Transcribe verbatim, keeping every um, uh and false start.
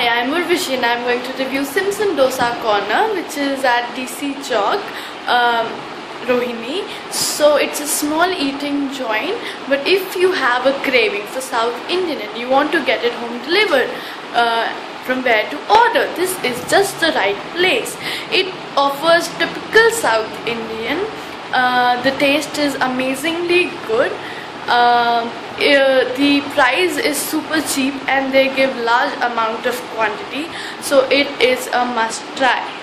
Hi, I'm Urvashi and I'm going to review Simpson Dosa Corner, which is at D C Chowk, um, Rohini. So it's a small eating joint, but if you have a craving for South Indian and you want to get it home delivered, uh, from where to order, this is just the right place. It offers typical South Indian. Uh, the taste is amazingly good. Um, uh, the price is super cheap and they give large amount of quantity, so it is a must try.